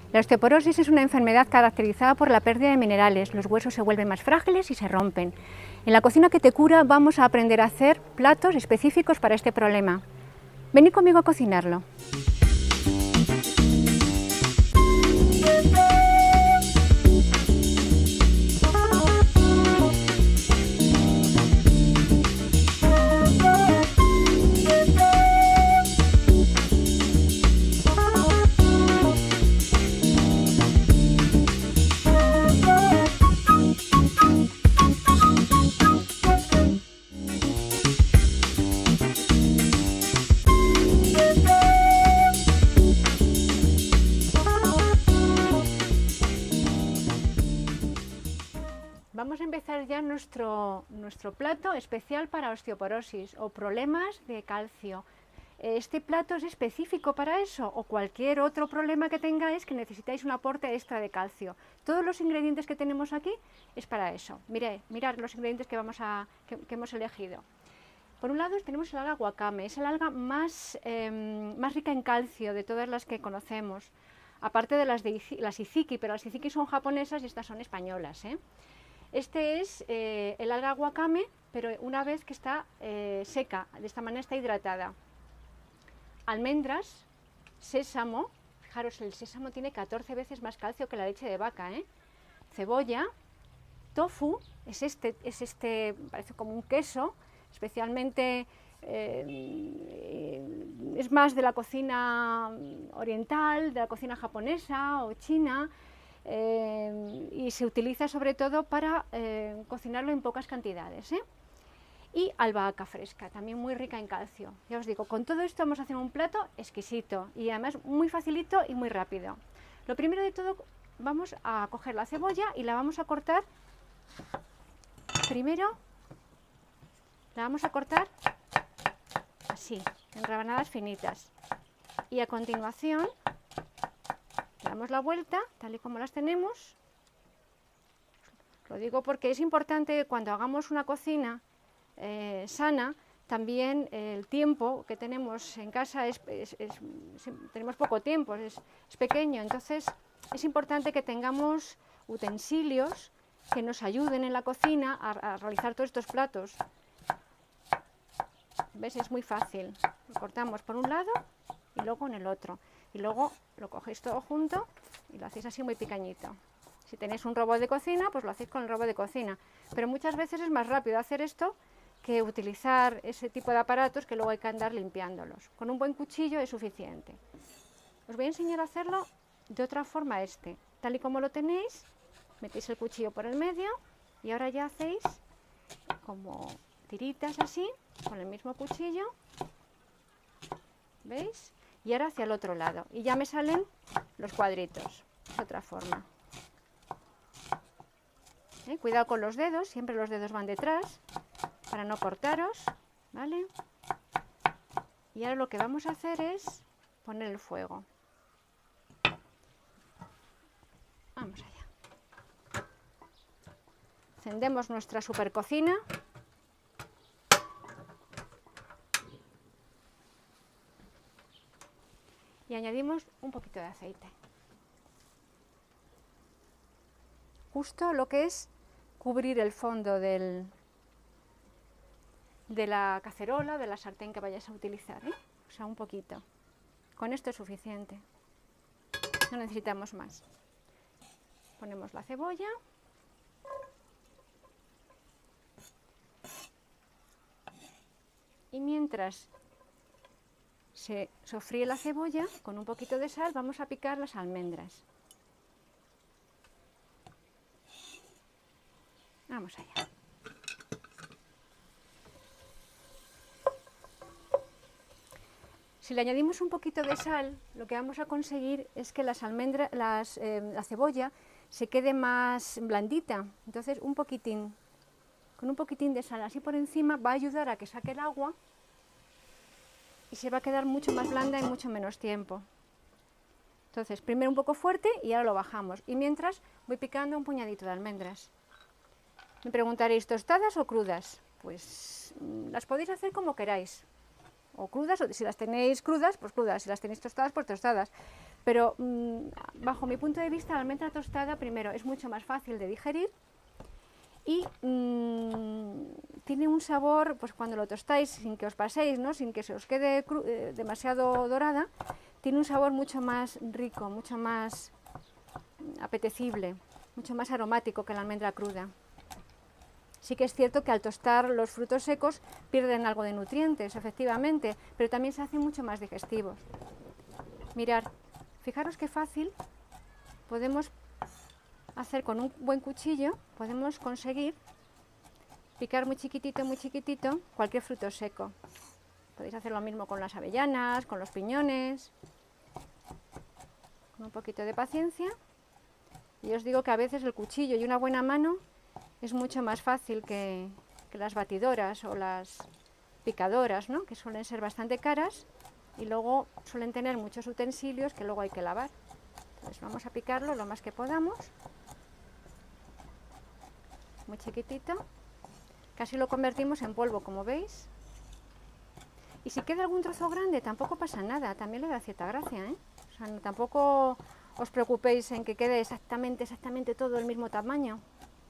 La osteoporosis es una enfermedad caracterizada por la pérdida de minerales, los huesos se vuelven más frágiles y se rompen. En la cocina que te cura vamos a aprender a hacer platos específicos para este problema. Venid conmigo a cocinarlo. Vamos a empezar ya nuestro plato especial para osteoporosis o problemas de calcio. Este plato es específico para eso, o cualquier otro problema que tengáis que necesitáis un aporte extra de calcio. Todos los ingredientes que tenemos aquí es para eso. Mirad los ingredientes que hemos elegido. Por un lado tenemos el alga wakame, es el alga más rica en calcio de todas las que conocemos, aparte de las iziki, pero las iziki son japonesas y estas son españolas, ¿eh? Este es el alga wakame, pero una vez que está seca, de esta manera está hidratada. Almendras, sésamo, fijaros, el sésamo tiene 14 veces más calcio que la leche de vaca, ¿eh? Cebolla, tofu, parece como un queso, especialmente es más de la cocina oriental, de la cocina japonesa o china, y se utiliza sobre todo para cocinarlo en pocas cantidades, ¿eh? Y albahaca fresca, también muy rica en calcio. Ya os digo, con todo esto vamos a hacer un plato exquisito y además muy facilito y muy rápido. Lo primero de todo, vamos a coger la cebolla y la vamos a cortar. Primero la vamos a cortar así, en rebanadas finitas, y a continuación damos la vuelta, tal y como las tenemos. Lo digo porque es importante que cuando hagamos una cocina sana, también el tiempo que tenemos en casa tenemos poco tiempo, es pequeño, entonces es importante que tengamos utensilios que nos ayuden en la cocina a realizar todos estos platos. ¿Ves? Es muy fácil, lo cortamos por un lado y luego en el otro. Y luego lo cogéis todo junto y lo hacéis así muy pequeñito. Si tenéis un robot de cocina, pues lo hacéis con el robot de cocina. Pero muchas veces es más rápido hacer esto que utilizar ese tipo de aparatos que luego hay que andar limpiándolos. Con un buen cuchillo es suficiente. Os voy a enseñar a hacerlo de otra forma Tal y como lo tenéis, metéis el cuchillo por el medio y ahora ya hacéis como tiritas así, con el mismo cuchillo. ¿Veis? Y ahora hacia el otro lado, y ya me salen los cuadritos, de otra forma. Cuidado con los dedos, siempre los dedos van detrás, para no cortaros, ¿vale? Y ahora lo que vamos a hacer es poner el fuego. Vamos allá. Encendemos nuestra super cocina. Y añadimos un poquito de aceite. Justo lo que es cubrir el fondo de la cacerola, de la sartén que vayáis a utilizar, ¿eh? O sea, un poquito. Con esto es suficiente. No necesitamos más. Ponemos la cebolla. Y mientras se sofríe la cebolla, con un poquito de sal vamos a picar las almendras. Vamos allá. Si le añadimos un poquito de sal, lo que vamos a conseguir es que la cebolla se quede más blandita. Entonces un poquitín, con un poquitín de sal así por encima va a ayudar a que saque el agua y se va a quedar mucho más blanda en mucho menos tiempo. Entonces, primero un poco fuerte y ahora lo bajamos. Y mientras voy picando un puñadito de almendras. Me preguntaréis, ¿tostadas o crudas? Pues las podéis hacer como queráis. O crudas, o si las tenéis crudas, pues crudas. Si las tenéis tostadas, pues tostadas. Pero bajo mi punto de vista, la almendra tostada, primero, es mucho más fácil de digerir y tiene un sabor, pues cuando lo tostáis sin que os paséis, ¿no? Sin que se os quede demasiado dorada, tiene un sabor mucho más rico, mucho más apetecible, mucho más aromático que la almendra cruda. Sí que es cierto que al tostar los frutos secos pierden algo de nutrientes, efectivamente, pero también se hacen mucho más digestivos. Mirad, fijaros qué fácil podemos hacer con un buen cuchillo, podemos conseguir picar muy chiquitito, cualquier fruto seco. Podéis hacer lo mismo con las avellanas, con los piñones, con un poquito de paciencia. Y os digo que a veces el cuchillo y una buena mano es mucho más fácil que las batidoras o las picadoras, ¿no? Que suelen ser bastante caras y luego suelen tener muchos utensilios que luego hay que lavar. Entonces vamos a picarlo lo más que podamos, muy chiquitito, casi lo convertimos en polvo, como veis. Y si queda algún trozo grande tampoco pasa nada, también le da cierta gracia, ¿eh? O sea, no, tampoco os preocupéis en que quede exactamente todo el mismo tamaño.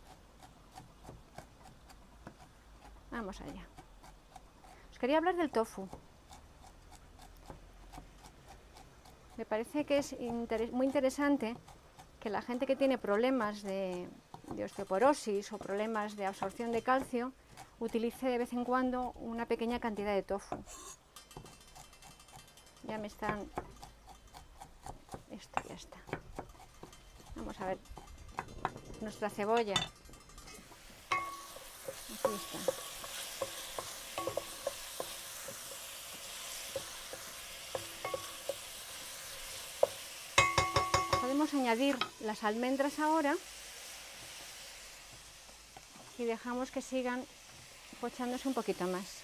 Vamos allá. Os quería hablar del tofu. Me parece que es muy interesante que la gente que tiene problemas de osteoporosis o problemas de absorción de calcio utilice de vez en cuando una pequeña cantidad de tofu. Ya me están... Esto ya está. Vamos a ver nuestra cebolla. Aquí está. Podemos añadir las almendras ahora y dejamos que sigan pochándose un poquito más.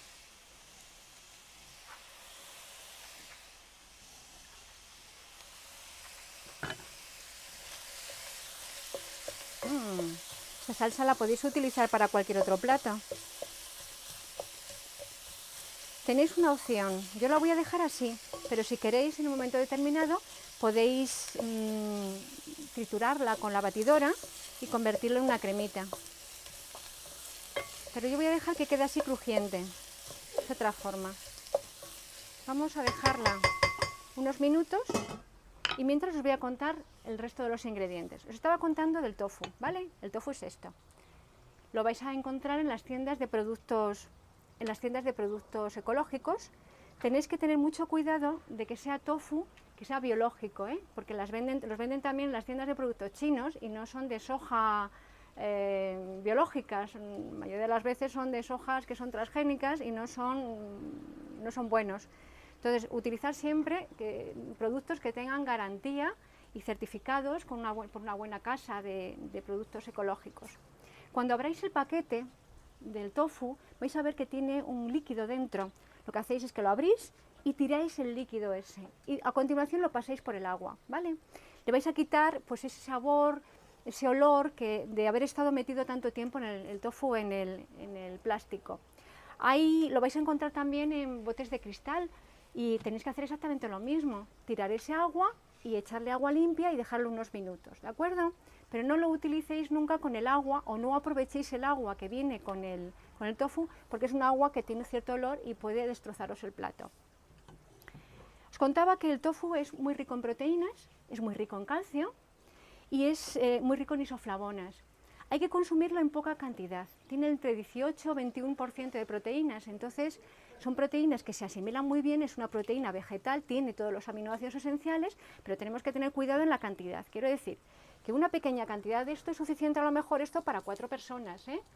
Esta salsa la podéis utilizar para cualquier otro plato. Tenéis una opción, yo la voy a dejar así, pero si queréis en un momento determinado podéis triturarla con la batidora y convertirla en una cremita. Pero yo voy a dejar que quede así crujiente, es otra forma. Vamos a dejarla unos minutos y mientras os voy a contar el resto de los ingredientes. Os estaba contando del tofu, ¿vale? El tofu es esto. Lo vais a encontrar en las tiendas de productos, ecológicos. Tenéis que tener mucho cuidado de que sea tofu, que sea biológico, ¿eh? Porque los venden también en las tiendas de productos chinos y no son de soja biológicas. La mayoría de las veces son de sojas que son transgénicas y no son buenos. Entonces, utilizar siempre productos que tengan garantía y certificados por una buena casa de productos ecológicos. Cuando abráis el paquete del tofu, vais a ver que tiene un líquido dentro. Lo que hacéis es que lo abrís y tiráis el líquido ese. Y a continuación lo pasáis por el agua, ¿vale? Le vais a quitar pues ese sabor, ese olor de haber estado metido tanto tiempo en el tofu en el plástico. Ahí lo vais a encontrar también en botes de cristal y tenéis que hacer exactamente lo mismo. Tirar ese agua y echarle agua limpia y dejarlo unos minutos, ¿de acuerdo? Pero no lo utilicéis nunca con el agua o no aprovechéis el agua que viene con el tofu porque es un agua que tiene cierto olor y puede destrozaros el plato. Os contaba que el tofu es muy rico en proteínas, es muy rico en calcio y es muy rico en isoflavonas. Hay que consumirlo en poca cantidad, tiene entre 18 y 21% de proteínas, entonces son proteínas que se asimilan muy bien, es una proteína vegetal, tiene todos los aminoácidos esenciales, pero tenemos que tener cuidado en la cantidad. Quiero decir que una pequeña cantidad de esto es suficiente, a lo mejor esto para 4 personas, ¿eh?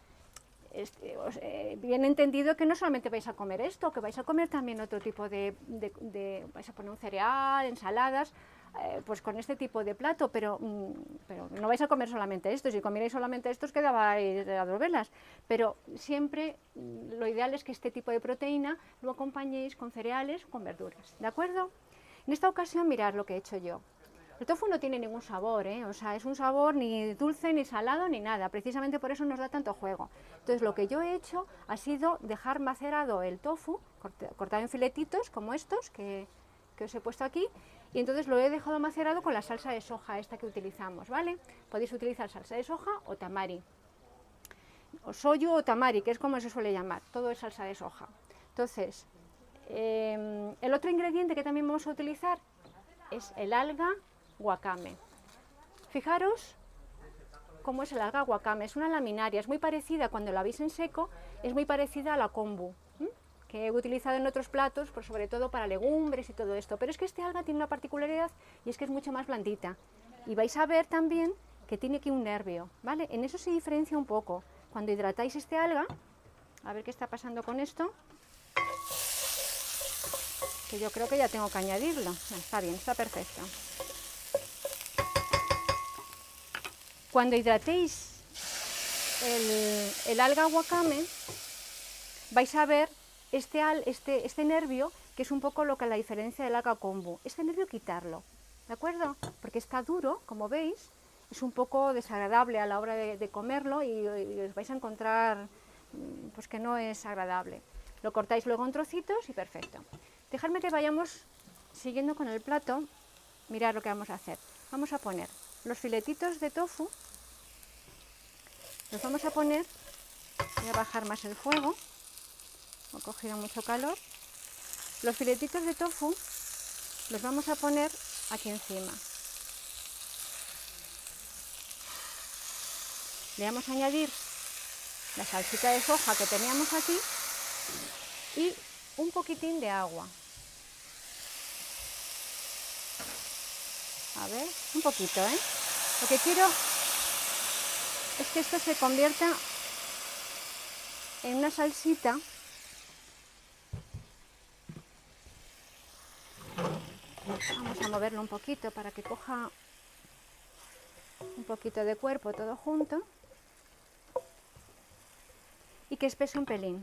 Bien entendido que no solamente vais a comer esto, que vais a comer también otro tipo vais a poner un cereal, ensaladas, pues con este tipo de plato, pero no vais a comer solamente esto. Si comierais solamente esto os quedabais a dos velas, pero siempre lo ideal es que este tipo de proteína lo acompañéis con cereales o con verduras, ¿de acuerdo? En esta ocasión mirad lo que he hecho yo. El tofu no tiene ningún sabor, o sea, es un sabor ni dulce, ni salado, ni nada, precisamente por eso nos da tanto juego. Entonces lo que yo he hecho ha sido dejar macerado el tofu, cortado en filetitos como estos que os he puesto aquí, y entonces lo he dejado macerado con la salsa de soja esta que utilizamos, ¿vale? Podéis utilizar salsa de soja o tamari, o soyu o tamari, que es como se suele llamar, todo es salsa de soja. Entonces, el otro ingrediente que también vamos a utilizar es el alga wakame. Fijaros cómo es el alga wakame, es una laminaria, es muy parecida, cuando la veis en seco, es muy parecida a la kombu, que he utilizado en otros platos, pues sobre todo para legumbres y todo esto, pero es que este alga tiene una particularidad y es que es mucho más blandita, y vais a ver también que tiene aquí un nervio, ¿vale? En eso se diferencia un poco. Cuando hidratáis este alga, a ver qué está pasando con esto, que yo creo que ya tengo que añadirlo. Está bien, está perfecto. Cuando hidratéis el alga wakame, vais a ver este nervio, que es un poco lo que la diferencia del alga kombu. Este nervio quitarlo, ¿de acuerdo? Porque está duro, como veis, es un poco desagradable a la hora de comerlo y os vais a encontrar pues que no es agradable. Lo cortáis luego en trocitos y perfecto. Dejadme que vayamos siguiendo con el plato. Mirad lo que vamos a hacer. Vamos a poner los filetitos de tofu, los vamos a poner, voy a bajar más el fuego, he cogido mucho calor. Los filetitos de tofu los vamos a poner aquí encima. Le vamos a añadir la salsita de soja que teníamos aquí y un poquitín de agua. A ver, un poquito, ¿eh? Lo que quiero es que esto se convierta en una salsita vamos a moverlo un poquito para que coja un poquito de cuerpo todo junto y que espese un pelín.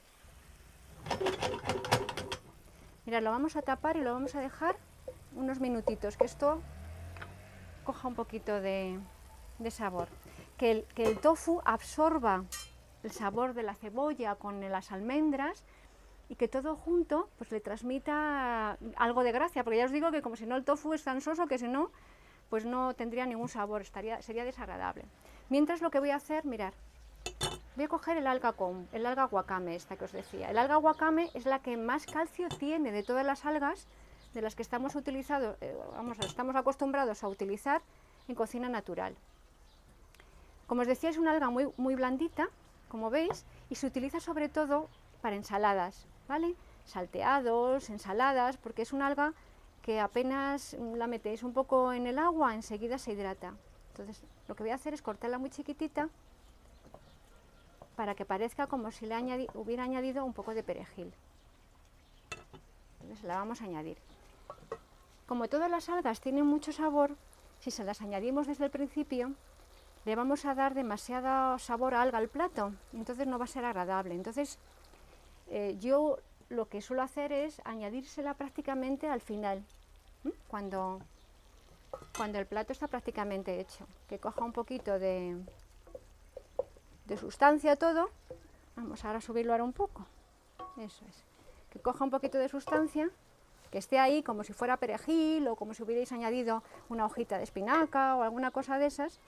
Mirad, lo vamos a tapar y lo vamos a dejar unos minutitos, que esto coja un poquito de sabor. Que el tofu absorba el sabor de la cebolla con las almendras y que todo junto pues le transmita algo de gracia, porque ya os digo que como si no el tofu es tan soso que si no, pues no tendría ningún sabor, sería desagradable. Mientras lo que voy a hacer, mirad, voy a coger el alga wakame esta que os decía. El alga wakame es la que más calcio tiene de todas las algas de las que estamos estamos acostumbrados a utilizar en cocina natural. Como os decía, es una alga muy blandita, como veis, y se utiliza sobre todo para ensaladas, ¿vale? Salteados, ensaladas, porque es una alga que apenas la metéis un poco en el agua, enseguida se hidrata. Entonces, lo que voy a hacer es cortarla muy chiquitita para que parezca como si le hubiera añadido un poco de perejil. Entonces, la vamos a añadir. Como todas las algas tienen mucho sabor, si se las añadimos desde el principio, le vamos a dar demasiado sabor a alga al plato, entonces no va a ser agradable. Entonces, yo lo que suelo hacer es añadírsela prácticamente al final, cuando el plato está prácticamente hecho, que coja un poquito de sustancia todo. Vamos ahora a subirlo ahora un poco, eso es, que coja un poquito de sustancia, que esté ahí como si fuera perejil o como si hubierais añadido una hojita de espinaca o alguna cosa de esas,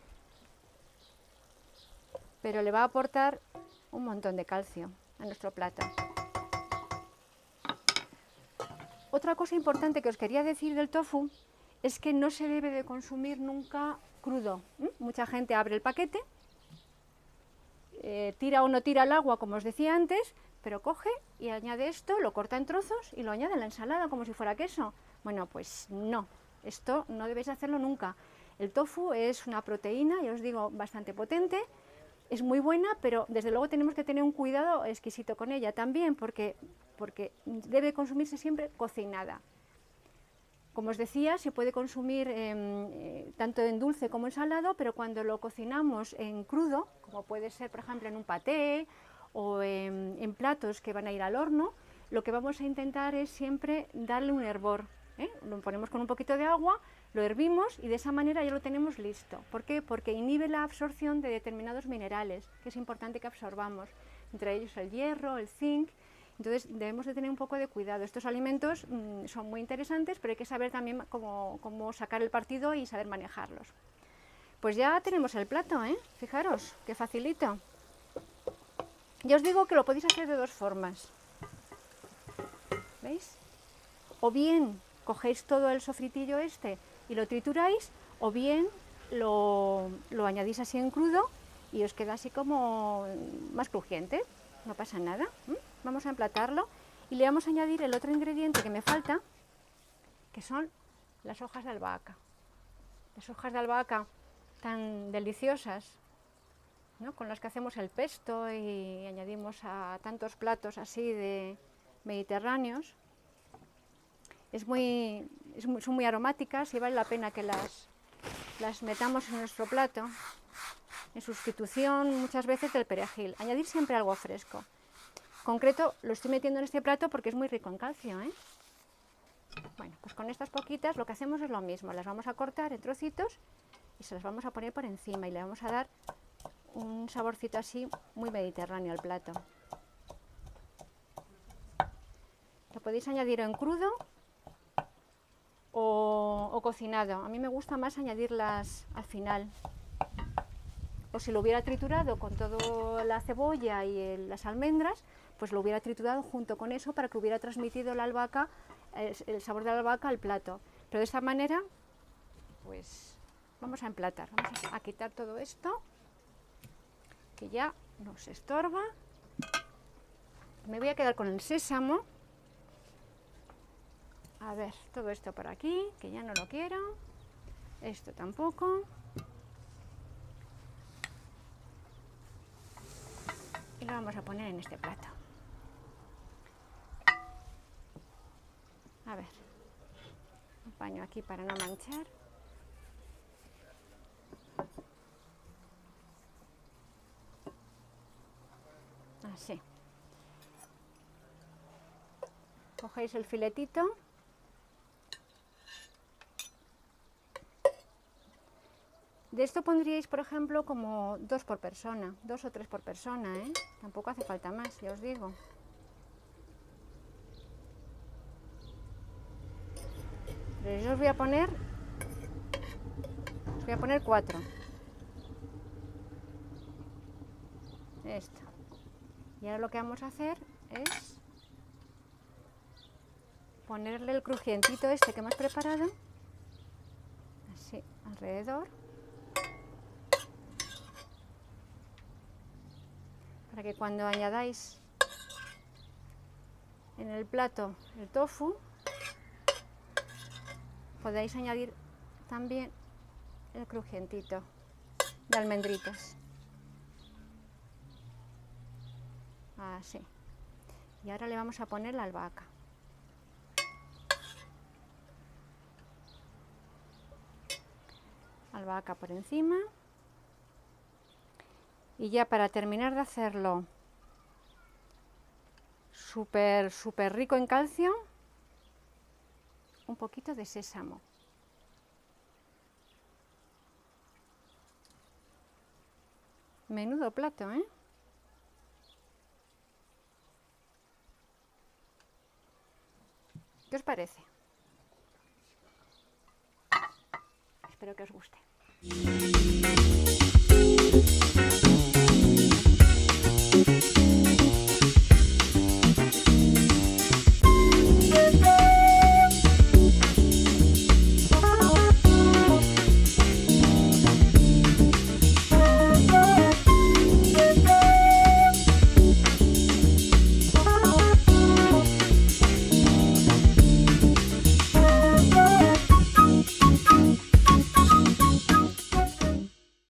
pero le va a aportar un montón de calcio a nuestro plato. Otra cosa importante que os quería decir del tofu es que no se debe de consumir nunca crudo. Mucha gente abre el paquete, tira o no tira el agua, como os decía antes, pero coge y añade esto, lo corta en trozos y lo añade en la ensalada como si fuera queso. Bueno, pues no, esto no debéis hacerlo nunca. El tofu es una proteína, ya os digo, bastante potente, es muy buena, pero desde luego tenemos que tener un cuidado exquisito con ella también, porque debe consumirse siempre cocinada. Como os decía, se puede consumir tanto en dulce como en salado, pero cuando lo cocinamos en crudo, como puede ser por ejemplo en un paté o en platos que van a ir al horno, lo que vamos a intentar es siempre darle un hervor. Lo ponemos con un poquito de agua, lo hervimos y de esa manera ya lo tenemos listo. ¿Por qué? Porque inhibe la absorción de determinados minerales, que es importante que absorbamos, entre ellos el hierro, el zinc, Entonces debemos de tener un poco de cuidado. Estos alimentos son muy interesantes, pero hay que saber también cómo sacar el partido y saber manejarlos. Pues ya tenemos el plato, ¿eh? Fijaros, qué facilito. Ya os digo que lo podéis hacer de dos formas. ¿Veis? O bien cogéis todo el sofritillo este y lo trituráis, o bien lo añadís así en crudo y os queda así como más crujiente. No pasa nada. Vamos a emplatarlo y le vamos a añadir el otro ingrediente que me falta, que son las hojas de albahaca. Las hojas de albahaca tan deliciosas, ¿no? Con las que hacemos el pesto y añadimos a tantos platos así de mediterráneos. Son muy aromáticas y vale la pena que las metamos en nuestro plato, en sustitución muchas veces del perejil. Añadir siempre algo fresco. En concreto lo estoy metiendo en este plato porque es muy rico en calcio, ¿eh? Bueno, pues con estas poquitas lo que hacemos es lo mismo, las vamos a cortar en trocitos y se las vamos a poner por encima y le vamos a dar un saborcito así muy mediterráneo al plato. Lo podéis añadir en crudo o cocinado. A mí me gusta más añadirlas al final. O si lo hubiera triturado con toda la cebolla y las almendras, pues lo hubiera triturado junto con eso para que hubiera transmitido la albahaca, el sabor de la albahaca al plato. Pero de esta manera, pues vamos a emplatar. Vamos a quitar todo esto, que ya nos estorba. Me voy a quedar con el sésamo. A ver, todo esto por aquí, que ya no lo quiero. Esto tampoco. Y lo vamos a poner en este plato. A ver, un paño aquí para no manchar. Así. Cogéis el filetito. De esto pondríais, por ejemplo, como 2 por persona, 2 o 3 por persona, ¿eh? Tampoco hace falta más, ya os digo. Pero yo os voy a poner 4. Esto. Y ahora lo que vamos a hacer es ponerle el crujientito este que hemos preparado, así, alrededor. Para que cuando añadáis en el plato el tofu, podáis añadir también el crujientito de almendritas. Así. Y ahora le vamos a poner la albahaca. Albahaca por encima. Y ya para terminar de hacerlo súper rico en calcio, un poquito de sésamo. Menudo plato, ¿eh? ¿Qué os parece? Espero que os guste.